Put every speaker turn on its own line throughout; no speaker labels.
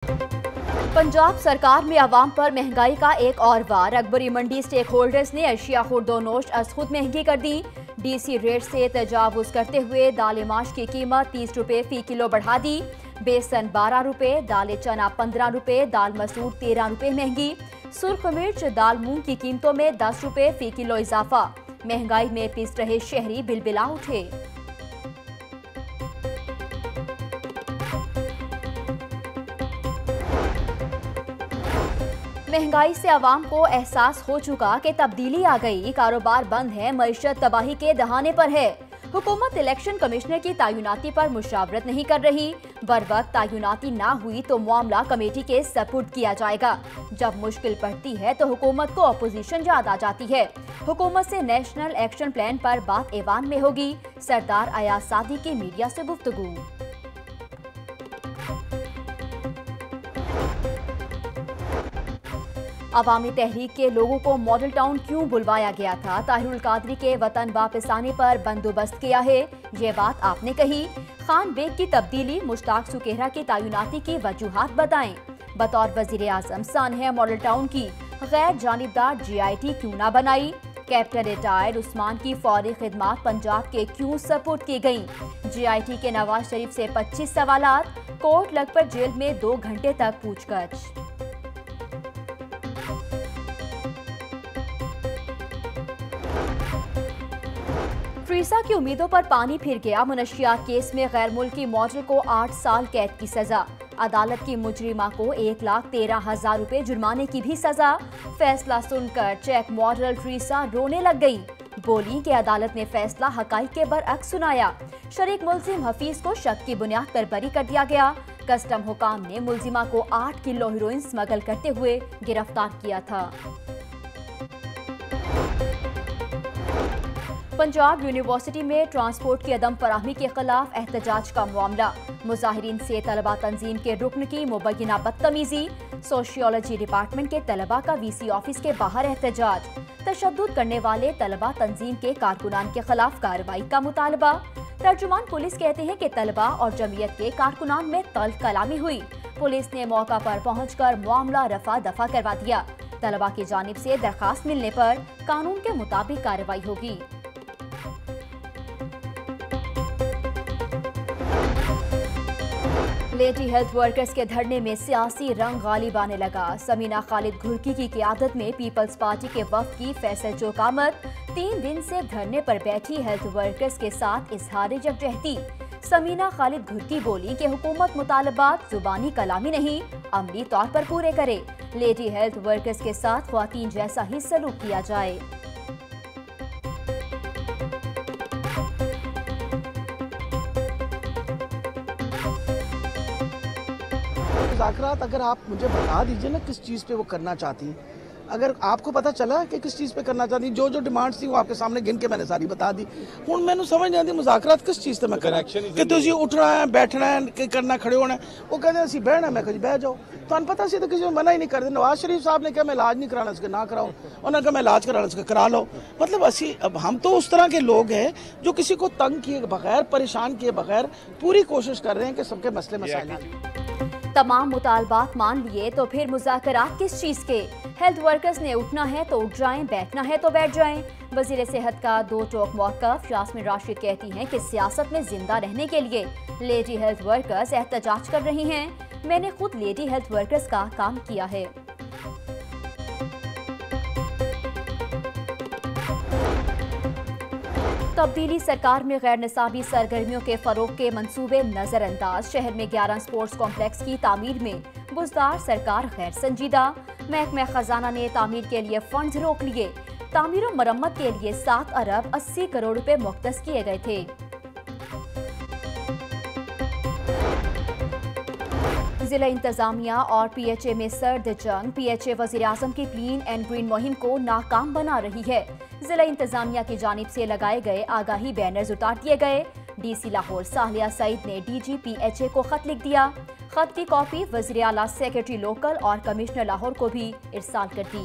पंजाब सरकार में आवाम पर महंगाई का एक और वार। अकबरी मंडी स्टेक होल्डर्स ने अशिया खुर्दोनोश अज खुद महंगी कर दी। डीसी रेट से तजावुज करते हुए दाल माश की कीमत 30 रुपए फी किलो बढ़ा दी। बेसन 12 रुपए, दाल चना 15 रुपए, दाल मसूर 13 रुपए महंगी। सुर्ख मिर्च, दाल मूंग की कीमतों में 10 रुपए फी किलो इजाफा। महंगाई में पिस रहे शहरी बिलबिला उठे। महंगाई से आवाम को एहसास हो चुका कि तब्दीली आ गई। कारोबार बंद है, मईशत तबाही के दहाने पर है। हुकूमत इलेक्शन कमिश्नर की तायुनाती पर मुशावरत नहीं कर रही। बर वक्त तायुनाती ना हुई तो मामला कमेटी के सपुर्द किया जाएगा। जब मुश्किल पड़ती है तो हुकूमत को अपोजिशन याद आ जाती है। हुकूमत से नेशनल एक्शन प्लान पर बात ऐवान में होगी। सरदार अयाज सादी की मीडिया से गुफ्तगू। अवामी तहरीक के लोगों को मॉडल टाउन क्यों बुलवाया गया था? ताहिरुल कादरी के वतन वापस आने पर बंदोबस्त किया है, ये बात आपने कही। खान बेग की तब्दीली, मुश्ताक सुकेहरा की तायुनाती की वजूहात बताएं। बतौर वजीर आजम सानहा मॉडल टाउन की गैर जानिबदार GIT क्यों ना बनाई? कैप्टन रिटायर्ड उस्मान की फौरी खिदमात पंजाब के क्यों सपोर्ट की गई? GIT के नवाज शरीफ से 25 सवालात, कोर्ट लखपत जेल में 2 घंटे तक पूछताछ। ट्रीसा की उम्मीदों पर पानी फिर गया। मुनशियात केस में गैर मुल्की मॉडल को 8 साल कैद की सजा। अदालत की मुजरिमा को 1,13,000 रुपए जुर्माने की भी सजा। फैसला सुनकर चेक मॉडल ट्रीसा रोने लग गई। बोली कि अदालत ने फैसला हकाइक के बरअक्स सुनाया। शरीक मुल्जिम हफीज को शक की बुनियाद पर बरी कर दिया गया। कस्टम हुकाम ने मुल्जिमा को 8 किलो हेरोइन स्मगल करते हुए गिरफ्तार किया था। पंजाब यूनिवर्सिटी में ट्रांसपोर्ट की अदम फराहमी के खिलाफ एहतजाज का मामला। मुजाहिरीन से तलबा तंजीम के रुकन की मुबैना बदतमीजी। सोशियोलॉजी डिपार्टमेंट के तलबा का VC ऑफिस के बाहर एहतजाज। तशद्दुद करने वाले तलबा तंजीम के कारकुनान के खिलाफ कार्रवाई का मुतालबा। तर्जुमान पुलिस कहते हैं कि तलबा और जमीयत के कारकुनान में तल्ख कलामी हुई। पुलिस ने मौका पर पहुंचकर मामला रफा दफा करवा दिया। तलबा की जानिब से दरखास्त मिलने पर कानून के मुताबिक कार्रवाई होगी। लेडी हेल्थ वर्कर्स के धरने में सियासी रंग गालिब आने लगा। समीना खालिद घुर्की की क़ियादत में पीपल्स पार्टी के वफ़द की फैसल चौक आमद। 3 दिन से धरने पर बैठी हेल्थ वर्कर्स के साथ इजहार यकजहती। समीना खालिद घुर्की बोली कि हुकूमत मुतालबात जुबानी कलामी नहीं, अमली तौर पर पूरे करे। लेडी हेल्थ वर्कर्स के साथ ख्वातीन जैसा ही सलूक किया जाए।
मुज़ाकरात अगर आप मुझे बता दीजिए ना किस चीज़ पे वो करना चाहती हैं। अगर आपको पता चला कि किस चीज़ पे करना चाहती, जो जो डिमांड्स थी वो आपके सामने गिन के मैंने सारी बता दी। हुण मैंने समझ नहीं आती मुज़ाकरात किस चीज़ पे मैं करा कि तुझे उठना है, बैठना है, कि करना, खड़े होना है। वो कहते हैं असी बहना, मैं कभी बह जाओ। तो पता सी तो किसी को मना ही नहीं कर दे। नवाज शरीफ साहब ने कहा मैं इलाज नहीं कराना इसके ना कराओ, उन्होंने कहा मैं इलाज कराना इसका करा लो। मतलब असी अब हम तो उस तरह के लोग हैं जो किसी को तंग किए बगैर, परेशान किए बगैर पूरी कोशिश कर रहे हैं कि सबके मसले मसाइल।
तमाम मुतालबात मान लिए तो फिर मुज़ाकरात किस चीज़ के? हेल्थ वर्कर्स ने उठना है तो उठ जाएं, बैठना है तो बैठ जाएं। वज़ीर सेहत का 2 टोक मौक़िफ़। यास्मीन राशिद कहती हैं कि सियासत में जिंदा रहने के लिए लेडी हेल्थ वर्कर्स एहतजाज कर रही हैं। मैंने खुद लेडी हेल्थ वर्कर्स का काम किया है। तब्दीली सरकार में गैर निसाबी सरगर्मियों के फरोग के मंसूबे नजरअंदाज। शहर में 11 स्पोर्ट्स कॉम्प्लेक्स की तामीर में बुजदार सरकार गैर संजीदा। महकमा खजाना ने तामीर के लिए फंड्स रोक लिए। तामीर और मरम्मत के लिए 7 अरब 80 करोड़ रुपए मुख्तस किए गए थे। जिला इंतजामिया और PHA में सर्द जंग। PHA वज़ीर आज़म की क्लीन एंड ग्रीन मुहिम को नाकाम बना रही है। जिला इंतजामिया की जानिब से लगाए गए आगाही बैनर्स उतार दिए गए। DC लाहौर साहिया सईद ने DG PHA को खत लिख दिया। खत की कॉपी वज़ीर आला, सेक्रेटरी लोकल और कमिश्नर लाहौर को भी इरसाल कर दी।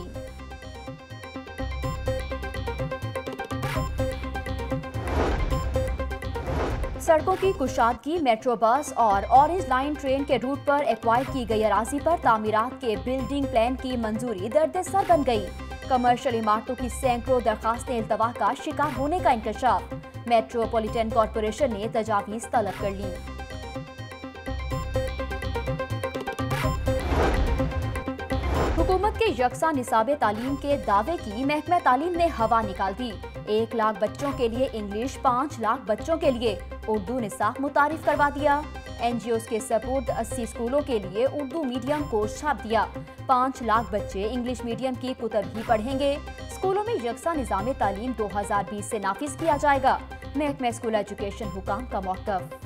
सड़कों की कुशादगी, मेट्रो बस और ऑरेंज लाइन ट्रेन के रूट पर एक्वायर की गई अराजी पर तामीरात के बिल्डिंग प्लान की मंजूरी दर्द-ए-सर बन गई। कमर्शियल इमारतों की सैकड़ों दरखास्तें इल्तवा का शिकार होने का इंकशाफ। मेट्रोपॉलिटन कॉरपोरेशन ने तजावीज़ तलब कर ली। हुकूमत के यकसा निसाबे तालीम के दावे की महकमा तालीम ने हवा निकाल दी। 1 लाख बच्चों के लिए इंग्लिश, 5 लाख बच्चों के लिए उर्दू निसाब मुतारिफ करवा दिया। NGOs के सपोर्ट 80 स्कूलों के लिए उर्दू मीडियम कोर्स छाप दिया। 5 लाख बच्चे इंग्लिश मीडियम की कुतब ही पढ़ेंगे। स्कूलों में यकसा निज़ाम तालीम 2020 से नाफिज किया जाएगा। महकमा स्कूल एजुकेशन हुकाम का मौक़िफ़।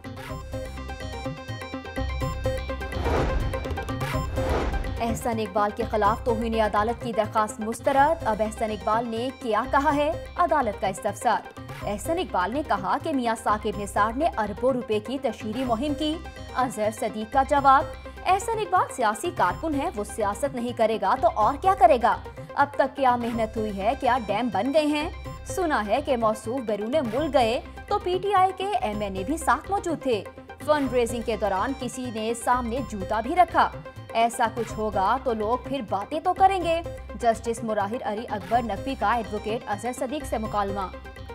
एहसन इकबाल के खिलाफ तौहीन अदालत की दरखास्त मुस्तरद। अब एहसन इकबाल ने क्या कहा है, अदालत का इस्तफसार। एहसन इकबाल ने कहा कि मियां साकिब निसार ने अरबों रुपए की तशहीरी मुहिम की। अजहर सदीक का जवाब, एहसन इकबाल सियासी कारकुन है, वो सियासत नहीं करेगा तो और क्या करेगा। अब तक क्या मेहनत हुई है, क्या डैम बन गए हैं। सुना है कि मौसूफ बैरून मुल्क गए तो PTI के MNA भी साथ मौजूद थे। फंड रेजिंग के दौरान किसी ने सामने जूता भी रखा। ऐसा कुछ होगा तो लोग फिर बातें तो करेंगे। जस्टिस मुराहिर अली अकबर नकवी का एडवोकेट अजहर सदीक से मुकालमा।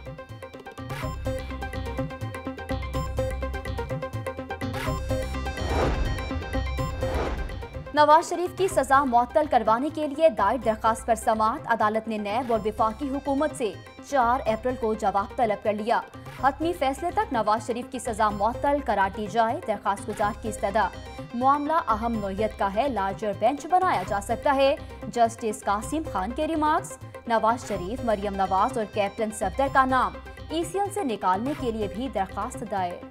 नवाज शरीफ की सजा मुअत्तल करवाने के लिए दायर दरखास्त पर समाअत। अदालत ने नैब और वफाकी हुकूमत से 4 अप्रैल को जवाब तलब कर लिया। हतमी फैसले तक नवाज शरीफ की सजा मुअत्तल करार दी जाए। दरखास्त गुजार की इस्तदा, मामला अहम नोयत का है, लार्जर बेंच बनाया जा सकता है। जस्टिस कासिम खान के रिमार्क्स, नवाज शरीफ, मरियम नवाज और कैप्टन सफदर का नाम ECL से निकालने के लिए भी दरखास्त दायर।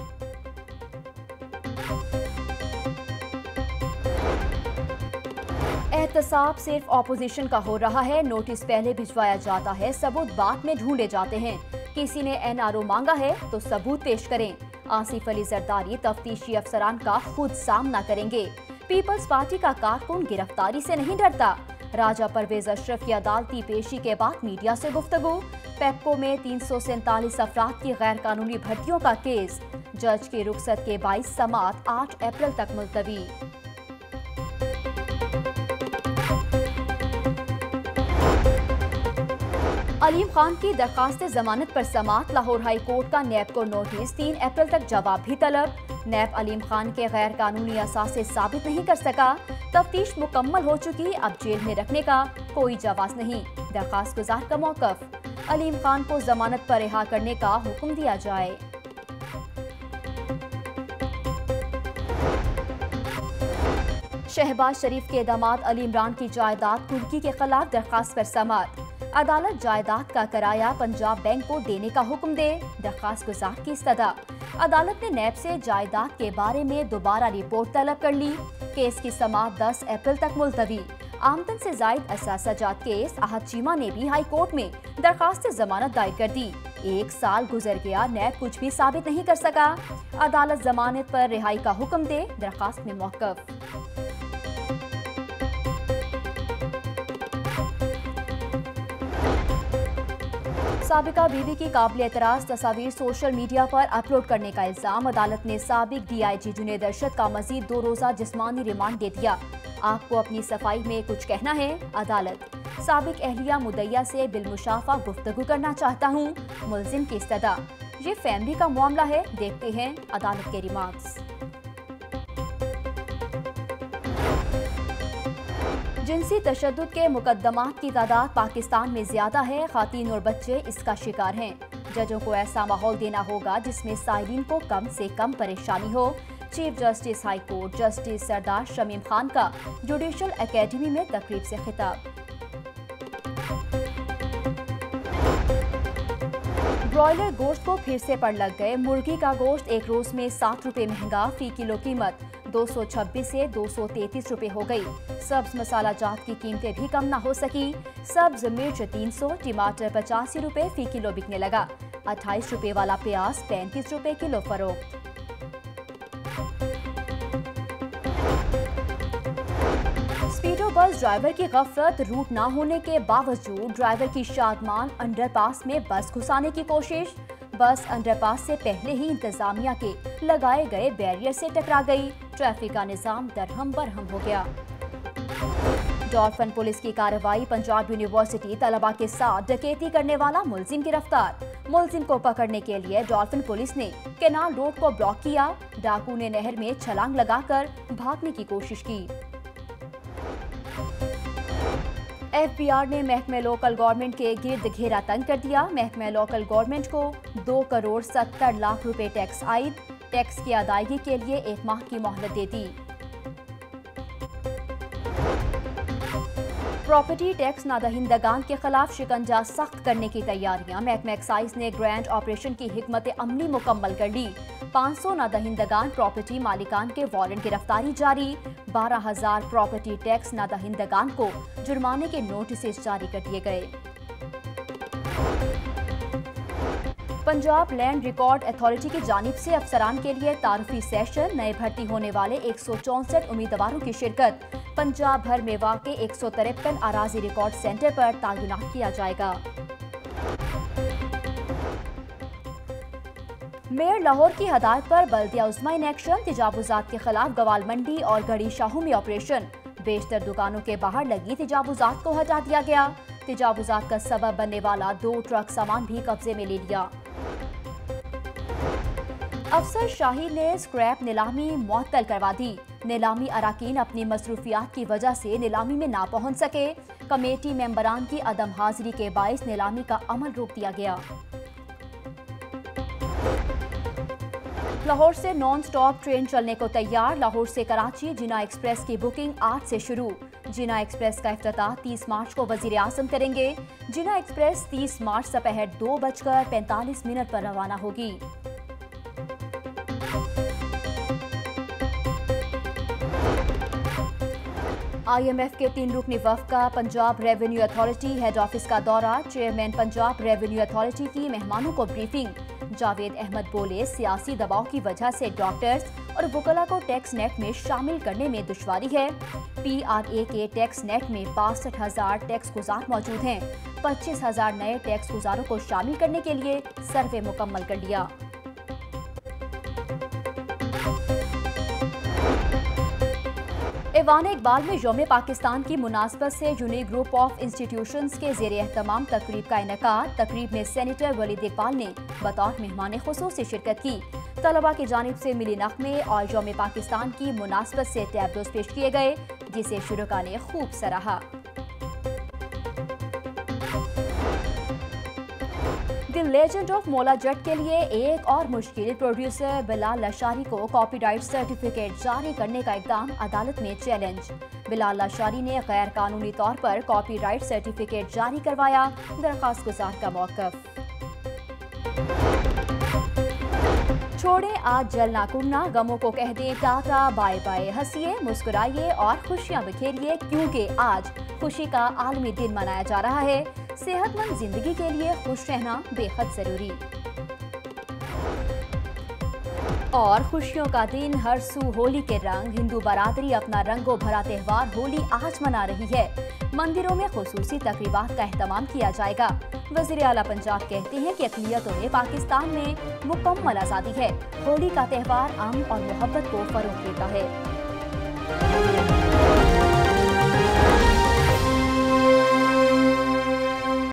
एहतसाब सिर्फ ऑपोजिशन का हो रहा है। नोटिस पहले भिजवाया जाता है, सबूत बाद में ढूंढे जाते हैं। किसी ने NRO मांगा है तो सबूत पेश करें। आसिफ अली जरदारी तफ्तीशी अफसरान का खुद सामना करेंगे। पीपल्स पार्टी का कारकुन गिरफ्तारी से नहीं डरता। राजा परवेज अशरफ की अदालती पेशी के बाद मीडिया से गुफ्तगू। पेप्को में 347 अफराद की गैर कानूनी भर्तियों का केस। जज की रुखसत के 22 समाअत 8 अप्रैल तक मुलतवी। अलीम खान की दरखास्त जमानत पर समाअत। लाहौर हाई कोर्ट का नैब को नोटिस, 3 अप्रैल तक जवाब भी तलब। नैब अलीम खान के गैर कानूनी असासे साबित नहीं कर सका। तफ्तीश मुकम्मल हो चुकी, अब जेल में रखने का कोई जवाज नहीं। दरखास्त गुजार का मौक़िफ़, अलीम खान को जमानत पर रिहा करने का हुक्म दिया जाए। शहबाज शरीफ के दामाद अली इमरान की जायदाद कुर्की के खिलाफ दरखास्त पर समाअत। अदालत जायदाद का किराया पंजाब बैंक को देने का हुक्म दे। दरखास्त गुजार की इस्तदा, अदालत ने नैब से जायदाद के बारे में दोबारा रिपोर्ट तलब कर ली। केस की समाअत 10 अप्रैल तक मुलतवी। आमदन से जायद असासाजात केस, आहद चीमा ने भी हाई कोर्ट में दरखास्त जमानत दायर कर दी। 1 साल गुजर गया, नैब कुछ भी साबित नहीं कर सका। अदालत जमानत पर रिहाई का हुक्म दे। दरखास्त में मौक़िफ़। साबिका बीवी की काबिल एतराज़ तस्वीर सोशल मीडिया पर अपलोड करने का इल्ज़ाम। अदालत ने साबिक DIG जुनैद अरशद का मज़ीद 2 रोज़ा जिस्मानी रिमांड दे दिया। आपको अपनी सफाई में कुछ कहना है? अदालत, साबिक अहलिया मुद्दइया से बिलमुशाफा गुफ्तगू करना चाहता हूँ। मुल्जिम की इस्तदा, ये फैमिली का मामला है, देखते हैं अदालत के रिमार्क्स। जिनसी तशद्दुद के मुकदमात की तादाद पाकिस्तान में ज्यादा है। खातीन और बच्चे इसका शिकार हैं। जजों को ऐसा माहौल देना होगा जिसमें साइलिन को कम से कम परेशानी हो। Chief justice high court justice Sardar Shamim Khan का जुडिशल एकेडमी में तकरीब से खिताब। ब्रॉयलर गोश्त को फिर से पड़ लग गए। मुर्गी का गोश्त एक रोज में 7 रुपए महंगा, फी किलो कीमत 226 से 233 रुपए हो गई। सब्ज मसाला जात की कीमतें भी कम न हो सकी। सब्ज मिर्च 300, टमाटर 85 रुपए फी किलो बिकने लगा। 28 रुपए वाला प्याज 35 रुपए किलो फरोख्त। स्पीडो बस ड्राइवर की गफलत, रूट न होने के बावजूद ड्राइवर की शादमान अंडरपास में बस घुसाने की कोशिश। बस अंडरपास से पहले ही इंतजामिया के लगाए गए बैरियर से टकरा गई। ट्रैफिक का निजाम दरहम बरहम हो गया। डॉल्फिन पुलिस की कार्रवाई, पंजाब यूनिवर्सिटी तलबा के साथ डकैती करने वाला मुलजिम गिरफ्तार। मुलजिम को पकड़ने के लिए डॉल्फिन पुलिस ने केनाल रोड को ब्लॉक किया। डाकू ने नहर में छलांग लगाकर भागने की कोशिश की। एफबीआर ने महकमे लोकल गवर्नमेंट के गिर्द घेरा तंग कर दिया। महकमे लोकल गवर्नमेंट को 2 करोड़ 70 लाख रुपए टैक्स आयद। टैक्स की अदायगी के लिए 1 माह की मोहलत दे दी। प्रॉपर्टी टैक्स नादहिंदगान के खिलाफ शिकंजा सख्त करने की तैयारियां। महकमा एक्साइज ने ग्रैंड ऑपरेशन की हिकमत अमली मुकम्मल कर ली। 500 नादहिंदगान प्रॉपर्टी मालिकान के वारंट गिरफ्तारी जारी। 12,000 प्रॉपर्टी टैक्स नादहिंदगान को जुर्माने के नोटिस जारी कर दिए गए। पंजाब लैंड रिकॉर्ड अथॉरिटी की जानिब से अफसरान के लिए तारुफी सेशन, नए भर्ती होने वाले 164 उम्मीदवारों की शिरकत। पंजाब भर में वाक़े 153 अराजी रिकॉर्ड सेंटर पर तैनात किया जाएगा। मेयर लाहौर की हदायत पर बल्दिया उस्मा इन एक्शन, तजावुजात के खिलाफ गवाल मंडी और गढ़ी शाहू में ऑपरेशन। बेशतर दुकानों के बाहर लगी तजावुजात को हटा दिया गया। तजावुजात का सबब बनने वाला 2 ट्रक सामान भी कब्जे में ले लिया। अफसर शाही ने स्क्रैप नीलामी मुअत्तल करवा दी। नीलामी अराकीन अपनी मसरूफियात की वजह से नीलामी में ना पहुंच सके। कमेटी मेंबरान की अदम हाजिरी के बाइस नीलामी का अमल रोक दिया गया। लाहौर से नॉन स्टॉप ट्रेन चलने को तैयार। लाहौर से कराची जिना एक्सप्रेस की बुकिंग आज से शुरू। जिना एक्सप्रेस का इफ्तिताह 30 मार्च को वजीर आज़म करेंगे। जिना एक्सप्रेस 30 मार्च दोपहर 2:45 पर रवाना होगी। IMF के 3 रुकनी वफ़द का Punjab revenue authority head office का दौरा। चेयरमैन पंजाब रेवेन्यू अथॉरिटी की मेहमानों को ब्रीफिंग। जावेद अहमद बोले, सियासी दबाव की वजह से डॉक्टर्स और वकला को टैक्स नेट में शामिल करने में दुश्वारी है। PRA के टैक्स नेट में 62,000 टैक्स गुजार मौजूद हैं। 25,000 नए टैक्स गुजारों को शामिल करने के लिए सर्वे मुकम्मल कर लिया। ऐवान इकबाल में यौम पाकिस्तान की मुनासबत से यूनिक ग्रुप ऑफ इंस्टीट्यूशंस के ज़ेरे एहतमाम तकरीब का इनेकाद। तकरीब में सेनेटर वलीद इकबाल ने बतौर मेहमान खुसूसी शिरकत की। तलबा की जानिब से मिली नग़मे और यौम पाकिस्तान की मुनासबत से टैब्लोस पेश किए गए, जिसे शुरका ने खूब सराहा। The legend of Maula Jatt के लिए एक और मुश्किल। प्रोड्यूसर बिलाल लाशारी को कॉपीराइट सर्टिफिकेट जारी करने का इक़दाम अदालत में चैलेंज। बिलाल लाशारी ने गैर कानूनी तौर पर कॉपीराइट सर्टिफिकेट जारी करवाया। दरख्वास्त गुजार का मौक़िफ़। छोड़ें आज जलना कुड़ना, गमों को कह दें टाटा बाय बाय। हंसिए, मुस्कुराइए और खुशियां बिखेरिए, क्योंकि आज खुशी का आलमी दिन मनाया जा रहा है। सेहतमंद जिंदगी के लिए खुश रहना बेहद जरूरी। और खुशियों का दिन, हर सू होली के रंग। हिंदू बरादरी अपना रंगों भरा त्यौहार होली आज मना रही है। मंदिरों में खुसूसी तकरीबात का एहतमाम किया जाएगा। वज़ीर आला पंजाब कहते हैं कि अक़लियतों में पाकिस्तान में मुकम्मल आज़ादी है। होली का त्यौहार अमन और मोहब्बत को फरोग़ देता है।